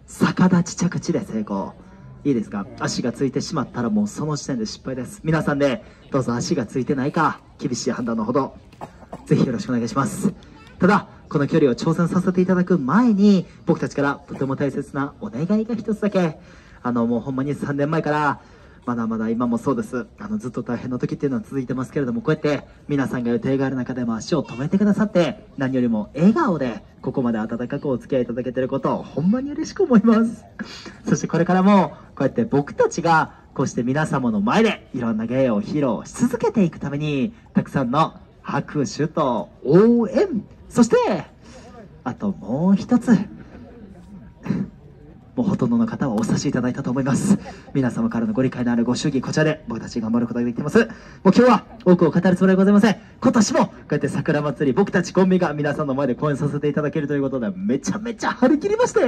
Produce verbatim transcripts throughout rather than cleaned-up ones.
逆立ち着地で成功。いいですか？足がついてしまったらもうその時点で失敗です。皆さんで、どうぞ足がついてないか、厳しい判断のほど、ぜひよろしくお願いします。ただ、この距離を挑戦させていただく前に、僕たちからとても大切なお願いが一つだけ。あの、もうほんまにさんねんまえから、まだまだ今もそうです。あの、ずっと大変な時っていうのは続いてますけれども、こうやって皆さんが予定がある中でも足を止めてくださって、何よりも笑顔でここまで温かくお付き合いいただけていることをほんまに嬉しく思います。そしてこれからも、こうやって僕たちがこうして皆様の前でいろんな芸を披露し続けていくために、たくさんの拍手と応援、そして、あともう一つ、もうほとんどの方はお察しいただいたと思います。皆様からのご理解のあるご祝儀、こちらで僕たち頑張ることができています。もう今日は多くを語るつもりはございません。今年もこうやって桜祭り、僕たちコンビが皆さんの前で公演させていただけるということで、めちゃめちゃ張り切りまして、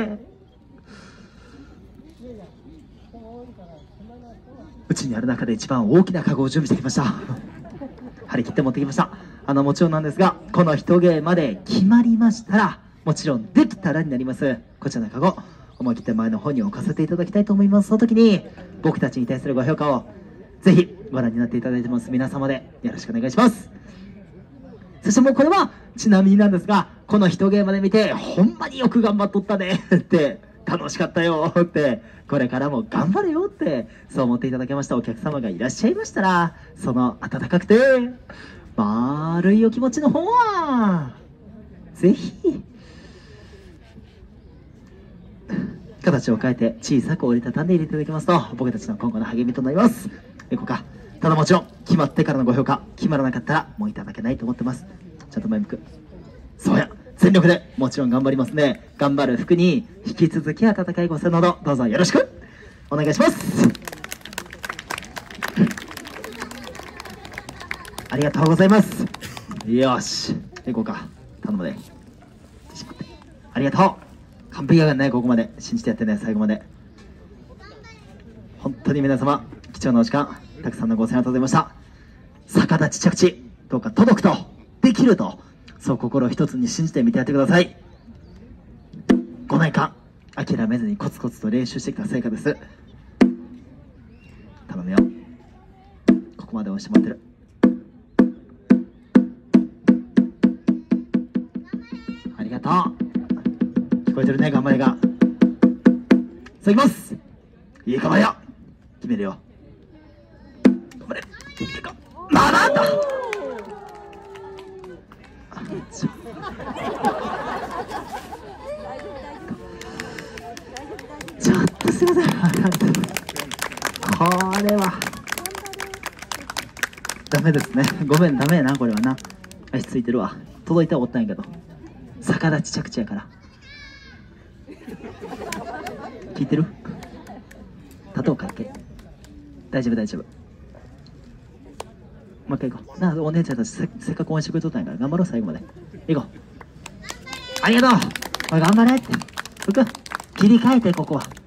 うちにある中で一番大きなカゴを準備してきました。張り切って持ってきました。あの、もちろんなんですが、この一芸まで決まりましたら、もちろんできたらになります。こちらのカゴ、思い切って前の方に置かせていただきたいと思います。その時に、僕たちに対するご評価を、ぜひご覧になっていただいてます。皆様でよろしくお願いします。そしてもうこれは、ちなみになんですが、この一芸まで見て、ほんまによく頑張っとったねって、楽しかったよって、これからも頑張れよって、そう思っていただけましたお客様がいらっしゃいましたら、その温かくて、丸いお気持ちの方は、ぜひ、形を変えて小さく折りたたんで入れていただきますと、僕たちの今後の励みとなります。いこうか。ただもちろん、決まってからのご評価、決まらなかったらもういただけないと思ってます。ちゃんと前向く。そうや、全力でもちろん頑張りますね。頑張る服に引き続き温かいご声援など、どうぞよろしくお願いします。ありがとうございます。よし、行こうか。頼むで。ありがとう。完璧やがんね、ここまで。信じてやってね、最後まで。本当に皆様、貴重なお時間、たくさんのご声援ありがとうございました。逆立ち着地、どうか届くと、できると、そう心を一つに信じてみてやってください。ごねんかん、諦めずにコツコツと練習してきた成果です。頼むよ。ここまで押してもらってる。ありがとう。聞こえてるね、頑張りが。さあ、いきます。いい構えよ。決めるよ。頑張れ。いいか。まあ、なんだ。ちょちょっとすいません。これは。ダメですね。ごめん、ダメやな、これはな。足ついてるわ。届いてはおったんやけど。逆立ち着地やから。聞いてる？立とうかいけ。大丈夫大丈夫。もう一回行こう。なあ、お姉ちゃんたち せ, せっかく応援してくれとったんやから頑張ろう、最後まで。行こう。ありがとう。おい、頑張れって。服切り替えて、ここは。す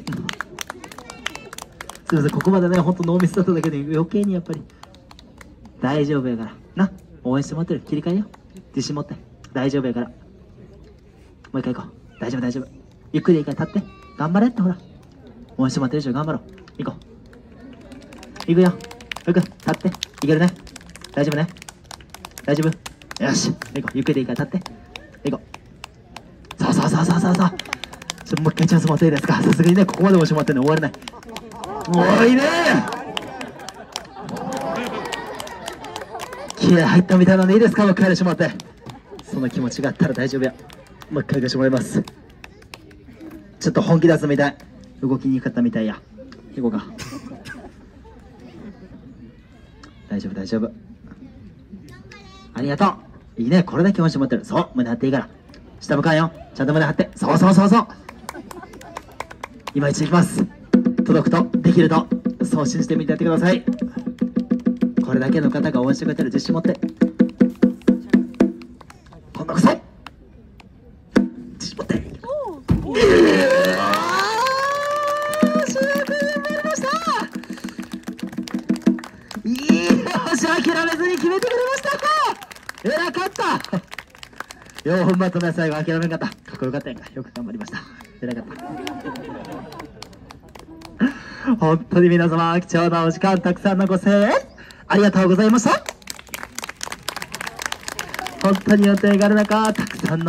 いません、ここまでね、ほんとノーミスだっただけで余計にやっぱり。大丈夫やから。な、応援してもらってる。切り替えよ。自信持って。大丈夫やから。もう一回行こう。大丈夫大丈夫。ゆっくりでいいから立って。頑張れってほら。応援してもらってるでしょ。頑張ろう。行こう。行くよ。ふく、立って。いけるね。大丈夫ね。大丈夫。よし。行こう。ゆっくりでいいから立って。行こう。そうそうそうそうそうそう。ちょ、もう一回チャンスもらっていいですか。さすがにね、ここまで押してもらってね、終われない。おいねー。気合入ったみたいなのでいいですか。もう一回やらしてもらって。その気持ちがあったら大丈夫や。もう一回行かしてもらいます。ちょっと本気出すみたい。動きにくかったみたいや。行こうか。大丈夫大丈夫。ありがとう。いいね、これだけ押してもらってる。そう、胸張っていいから。下向かんよ。ちゃんと胸張って。そうそうそうそう。今一度いきます。届くと、できると、そう信じてみてやってください。これだけの方が応援してくれてる。自信持って。今度こそ自信持って。諦めずに決めてくれました。偉かった。よう、ほんまとね、最後諦めんかった。かっこよかったやんか。よく頑張りました。 出なかった。本当に皆様、貴重なお時間、たくさんのご声援、ありがとうございました。本当に予定がある中、たくさんの